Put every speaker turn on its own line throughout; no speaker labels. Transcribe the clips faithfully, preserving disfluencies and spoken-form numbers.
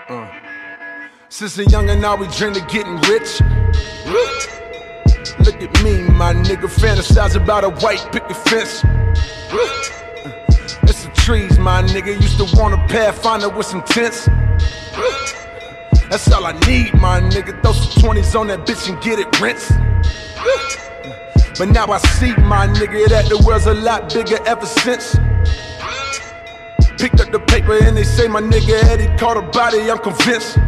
Uh. Since a youngin', now we dreamed of getting rich. Look at me, my nigga, fantasize about a white picket fence. It's the trees, my nigga, used to want a Pathfinder with some tents. That's all I need, my nigga, throw some twenties on that bitch and get it rinsed. But now I see, my nigga, that the world's a lot bigger ever since. Picked up the paper and they say my nigga Eddie caught a body, I'm convinced.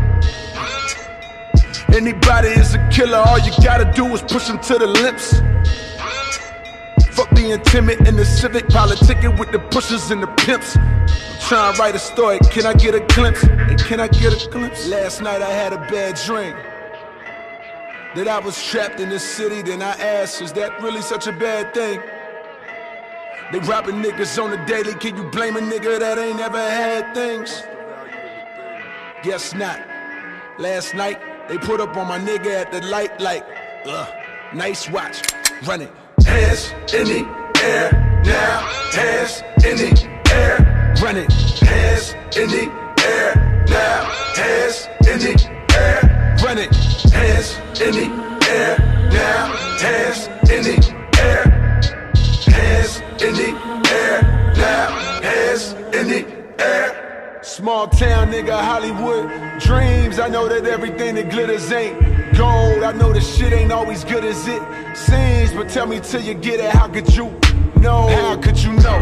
Anybody is a killer, all you gotta do is push them to the lips. Fuck being timid in the civic, politicking with the pushers and the pimps. I'm trying to write a story, can I get a glimpse? Hey, can I get a glimpse? Last night I had a bad dream that I was trapped in this city, then I asked, is that really such a bad thing? They robbing niggas on the daily, can you blame a nigga that ain't never had things? Guess not. Last night, they put up on my nigga at the light like, ugh, nice watch, run it. Hands in the air now, hands in the air, run it. Hands in the air now, hands in the air, run it. Hands in the air now, hands in the air. Hands in the air now, hands in the air. Small town nigga, Hollywood dreams. I know that everything that glitters ain't gold. I know that shit ain't always good as it seems. But tell me till you get it, how could you know? How could you know?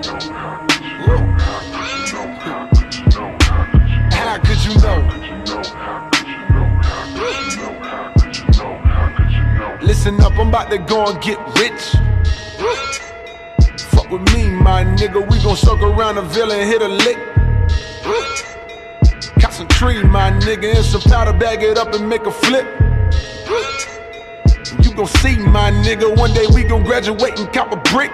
How could you know? Listen up, I'm about to go and get rich. Fuck with me, my nigga, we gon' circle around the villa and hit a lick. Got some tree, my nigga, and some powder, bag it up and make a flip. You gon' see, my nigga, one day we gon' graduate and cop a brick.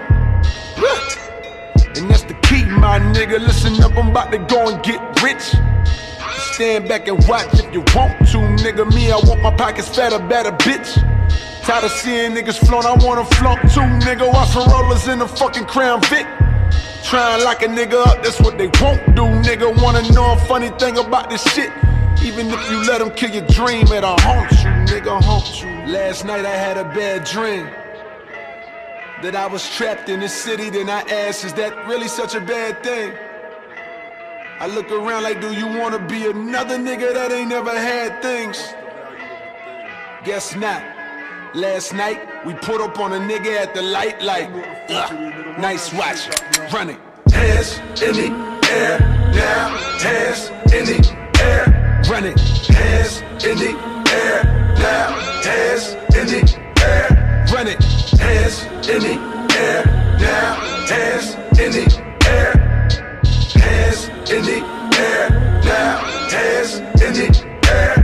And that's the key, my nigga, listen up, I'm about to go and get rich. Stand back and watch if you want to, nigga, me, I want my pockets fatter, better, bitch. Tired of seeing niggas flaunt, I wanna flaunt too, nigga. Watch some rollers in the fucking Crown Vic. Try and lock a nigga up, that's what they won't do, nigga. Wanna know a funny thing about this shit? Even if you let them kill your dream, it'll haunt you, nigga, haunt you. Last night I had a bad dream that I was trapped in this city, then I asked, is that really such a bad thing? I look around like, do you wanna be another nigga that ain't never had things? Guess not. Last night, we put up on a nigga at the light like, ugh, nice watch, run it. Hands in the air now, hands in the air, run it. Hands in the air now, hands in the air, run it. Hands in the air now, hands in the air. Hands in the air now, hands in the air.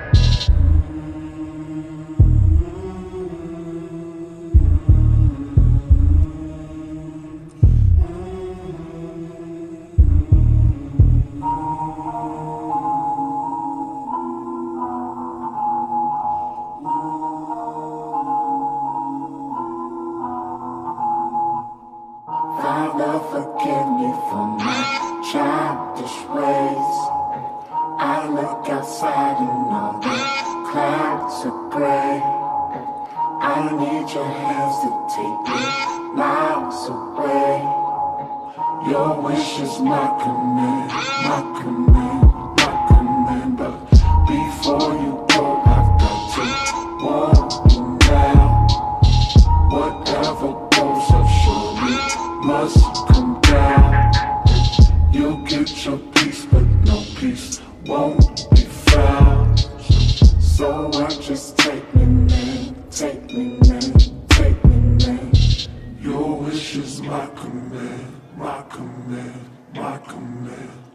Father, forgive me for my childish ways. I look outside and all the clouds are gray. I need your hands to take me miles away. Your wish is my command, my command, my command. But before you go, I've got to warn you now. Whatever goes up surely must come down. You'll get your peace, but no peace won't be found. So I just take me, man, take me, man, take me, man. Your wish is my command, my command, my command.